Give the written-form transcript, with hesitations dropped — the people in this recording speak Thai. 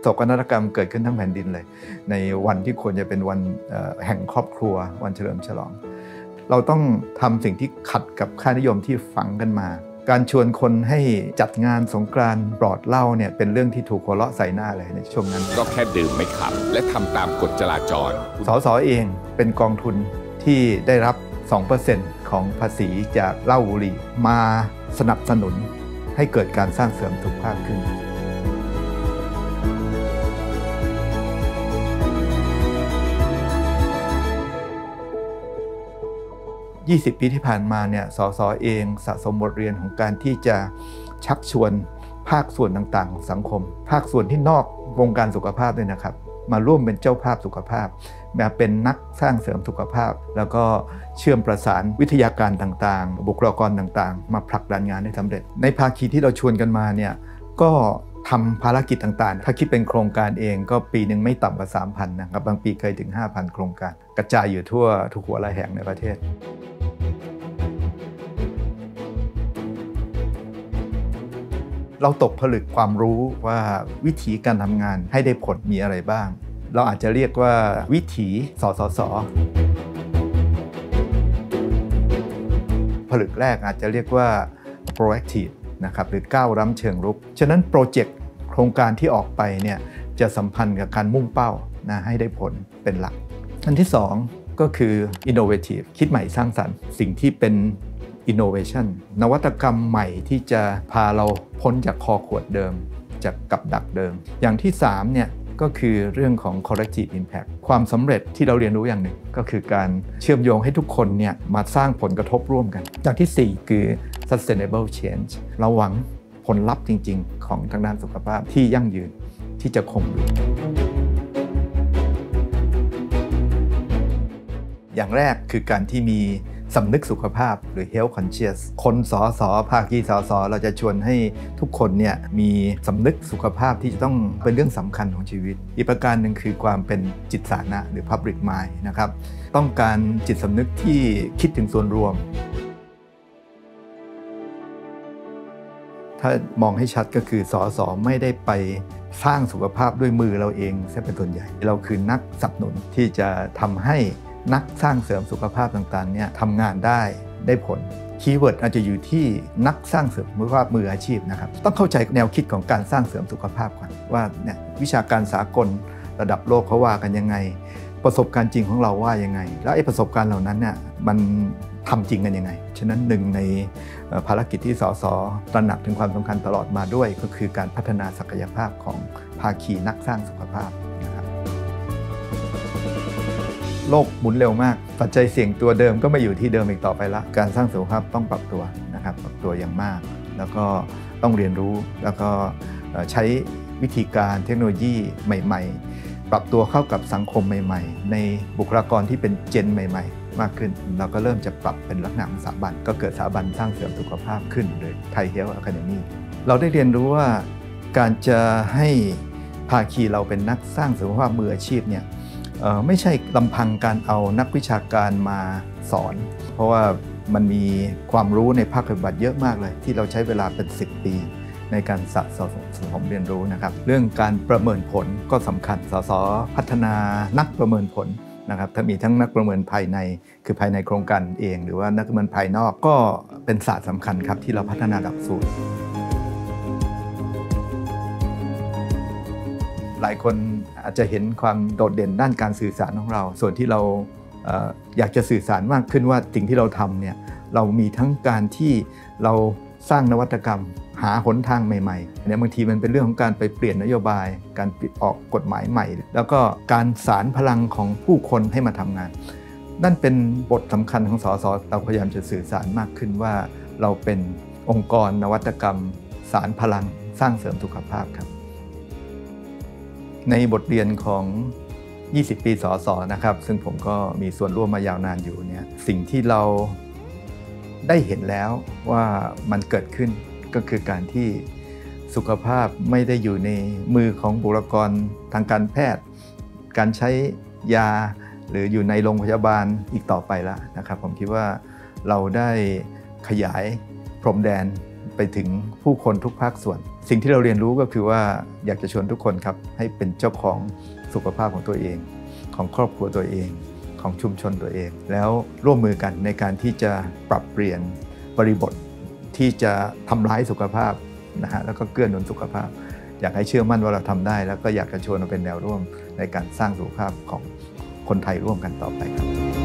โศกนาฏกรรมเกิดขึ้นทั้งแผ่นดินเลยในวันที่ควรจะเป็นวันแห่งครอบครัววันเฉลิมฉลองเราต้องทำสิ่งที่ขัดกับค่านิยมที่ฝังกันมาการชวนคนให้จัดงานสงกรานต์ปลอดเหล้าเนี่ยเป็นเรื่องที่ถูกหัวเราะใส่หน้าเลยในช่วงนั้นก็แค่ดื่มไม่ขับและทำตามกฎจราจรสสเองเป็นกองทุนที่ได้รับ 2% ของภาษีจากเหล้าบุหรี่มาสนับสนุนให้เกิดการสร้างเสริมสุขภาพขึ้น20 ปีที่ผ่านมาเนี่ยสสเองสะสมบทเรียนของการที่จะชักชวนภาคส่วนต่างๆของสังคมภาคส่วนที่นอกวงการสุขภาพด้วยนะครับมาร่วมเป็นเจ้าภาพสุขภาพแบบเป็นนักสร้างเสริมสุขภาพแล้วก็เชื่อมประสานวิทยาการต่างๆบุคลากรต่างๆมาผลักดันงานให้สำเร็จในภาคีที่เราชวนกันมาเนี่ยก็ทำภารกิจต่างๆถ้าคิดเป็นโครงการเองก็ปีหนึ่งไม่ต่ำกว่า 3,000 นะครับบางปีเคยถึง 5,000 โครงการกระจายอยู่ทั่วทุกหัวระแห่งในประเทศเราตกผลึกความรู้ว่าวิธีการทำงานให้ได้ผลมีอะไรบ้างเราอาจจะเรียกว่าวิถีสสส.ผลึกแรกอาจจะเรียกว่า proactive นะครับหรือก้าวล้ำเชิงรุกฉะนั้นโปรเจกต์โครงการที่ออกไปเนี่ยจะสัมพันธ์กับการมุ่งเป้านะให้ได้ผลเป็นหลักอันที่2ก็คือ innovative คิดใหม่สร้างสรรค์สิ่งที่เป็น innovation นวัตกรรมใหม่ที่จะพาเราพ้นจากคอขวดเดิมจากกับดักเดิมอย่างที่3เนี่ยก็คือเรื่องของ collective impact ความสำเร็จที่เราเรียนรู้อย่างหนึ่งก็คือการเชื่อมโยงให้ทุกคนเนี่ยมาสร้างผลกระทบร่วมกันอย่างที่4คือ sustainable change เราหวังผลลัพธ์จริงๆของทางด้านสุขภาพที่ยั่งยืนที่จะคงอยู่อย่างแรกคือการที่มีสำนึกสุขภาพหรือ health conscious คนสสภาคีสสเราจะชวนให้ทุกคนเนี่ยมีสำนึกสุขภาพที่จะต้องเป็นเรื่องสำคัญของชีวิตอีกประการหนึ่งคือความเป็นจิตสาธารณะหรือ public mind นะครับต้องการจิตสำนึกที่คิดถึงส่วนรวมถ้ามองให้ชัดก็คือสสไม่ได้ไปสร้างสุขภาพด้วยมือเราเองซะเป็นส่วนใหญ่เราคือนักสนับสนุนที่จะทำให้นักสร้างเสริมสุขภาพต่างๆเนี่ยทำงานได้ผลคีย์เวิร์ดอาจจะอยู่ที่นักสร้างเสริมสุขภาพมืออาชีพนะครับต้องเข้าใจแนวคิดของการสร้างเสริมสุขภาพก่อนว่าเนี่ยวิชาการสากลระดับโลกเขาว่ากันยังไงประสบการณ์จริงของเราว่ายังไงแล้วไอ้ประสบการณ์เหล่านั้นเนี่ยมันทำจริงกันยังไงฉะนั้นหนึ่งในภารกิจที่สสตระหนักถึงความสำคัญตลอดมาด้วยก็คือการพัฒนาศักยภาพของภาคีนักสร้างสุขภาพโลกหมุนเร็วมากปัจจัยเสี่ยงตัวเดิมก็ไม่อยู่ที่เดิมอีกต่อไปละการสร้างสุขภาพต้องปรับตัวนะครับปรับตัวอย่างมากแล้วก็ต้องเรียนรู้แล้วก็ใช้วิธีการเทคโนโลยีใหม่ๆปรับตัวเข้ากับสังคมใหม่ๆในบุคลากรที่เป็นเจนใหม่ๆมากขึ้นเราก็เริ่มจะปรับเป็นลักษณะของสถาบันก็เกิดสถาบันสร้างเสริมสุขภาพขึ้นโดยไทยเฮลท์อะคาเดมี่เราได้เรียนรู้ว่าการจะให้ภาคีเราเป็นนักสร้างสุขภาพมืออาชีพเนี่ยไม่ใช่ลำพังการเอานักวิชาการมาสอนเพราะว่ามันมีความรู้ในภาคปฏิบัติเยอะมากเลยที่เราใช้เวลาเป็น10 ปีในการสะสมเรียนรู้นะครับเรื่องการประเมินผลก็สำคัญสสพัฒนานักประเมินผลนะครับถ้ามีทั้งนักประเมินภายในคือภายในโครงการเองหรือว่านักประเมินภายนอกก็เป็นศาสตร์สำคัญครับที่เราพัฒนาหลักสูตรหลายคนอาจจะเห็นความโดดเด่นด้านการสื่อสารของเราส่วนที่เราอยากจะสื่อสารมากขึ้นว่าสิ่งที่เราทำเนี่ยเรามีทั้งการที่เราสร้างนวัตกรรมหาหนทางใหม่ๆเนี่ยบางทีมันเป็นเรื่องของการไปเปลี่ยนนโยบายการออกกฎหมายใหม่แล้วก็การสานพลังของผู้คนให้มาทำงานนั่นเป็นบทสำคัญของสสเราพยายามจะสื่อสารมากขึ้นว่าเราเป็นองค์กรนวัตกรรมสานพลังสร้างเสริมสุขภาพครับในบทเรียนของ20 ปีสสนะครับซึ่งผมก็มีส่วนร่วมมายาวนานอยู่เนี่ยสิ่งที่เราได้เห็นแล้วว่ามันเกิดขึ้นก็คือการที่สุขภาพไม่ได้อยู่ในมือของบุคลากรทางการแพทย์การใช้ยาหรืออยู่ในโรงพยาบาลอีกต่อไปแล้วนะครับผมคิดว่าเราได้ขยายพรมแดนไปถึงผู้คนทุกภาคส่วนสิ่งที่เราเรียนรู้ก็คือว่าอยากจะชวนทุกคนครับให้เป็นเจ้าของสุขภาพของตัวเองของครอบครัวตัวเองของชุมชนตัวเอง แล้วร่วมมือกันในการที่จะปรับเปลี่ยนบริบทที่จะทำร้ายสุขภาพนะฮะแล้วก็เกื้อหนุนสุขภาพอยากให้เชื่อมั่นว่าเราทำได้แล้วก็อยากจะชวนมาเป็นแนวร่วมในการสร้างสุขภาพของคนไทยร่วมกันต่อไปครับ